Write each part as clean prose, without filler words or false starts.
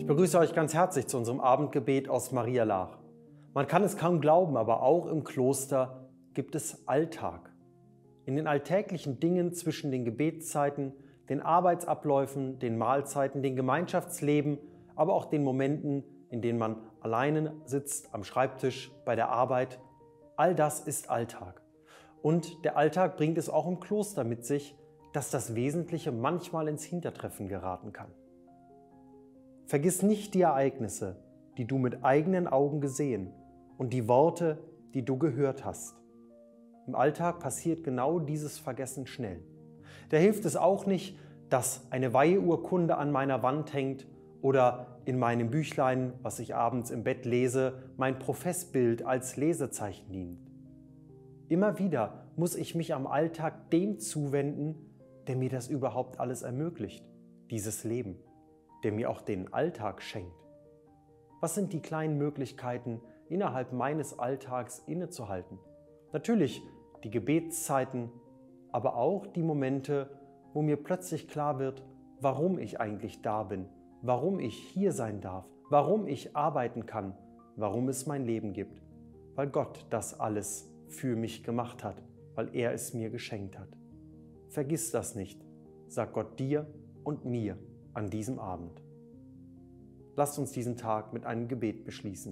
begrüße euch ganz herzlich zu unserem Abendgebet aus Maria Laach. Man kann es kaum glauben, aber auch im Kloster gibt es Alltag. In den alltäglichen Dingen zwischen den Gebetszeiten, den Arbeitsabläufen, den Mahlzeiten, den Gemeinschaftsleben, aber auch den Momenten, in denen man alleine sitzt, am Schreibtisch, bei der Arbeit. All das ist Alltag. Und der Alltag bringt es auch im Kloster mit sich, dass das Wesentliche manchmal ins Hintertreffen geraten kann. Vergiss nicht die Ereignisse, die du mit eigenen Augen gesehen und die Worte, die du gehört hast. Im Alltag passiert genau dieses Vergessen schnell. Da hilft es auch nicht, dass eine Weiheurkunde an meiner Wand hängt oder in meinem Büchlein, was ich abends im Bett lese, mein Professbild als Lesezeichen dient. Immer wieder muss ich mich am Alltag dem zuwenden, der mir das überhaupt alles ermöglicht, dieses Leben, der mir auch den Alltag schenkt. Was sind die kleinen Möglichkeiten, innerhalb meines Alltags innezuhalten? Natürlich die Gebetszeiten, aber auch die Momente, wo mir plötzlich klar wird, warum ich eigentlich da bin, warum ich hier sein darf, warum ich arbeiten kann, warum es mein Leben gibt, weil Gott das alles für mich gemacht hat, weil er es mir geschenkt hat. Vergiss das nicht, sagt Gott dir und mir an diesem Abend. Lasst uns diesen Tag mit einem Gebet beschließen.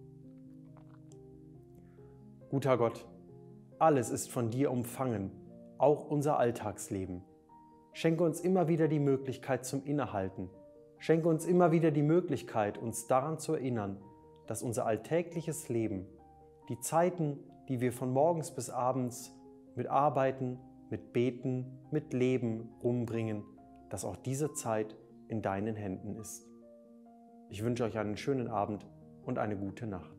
Guter Gott, alles ist von dir umfangen, auch unser Alltagsleben. Schenke uns immer wieder die Möglichkeit zum Innehalten. Schenke uns immer wieder die Möglichkeit, uns daran zu erinnern, dass unser alltägliches Leben, die Zeiten, die wir von morgens bis abends mit Arbeiten, mit Beten, mit Leben rumbringen, dass auch diese Zeit in deinen Händen ist. Ich wünsche euch einen schönen Abend und eine gute Nacht.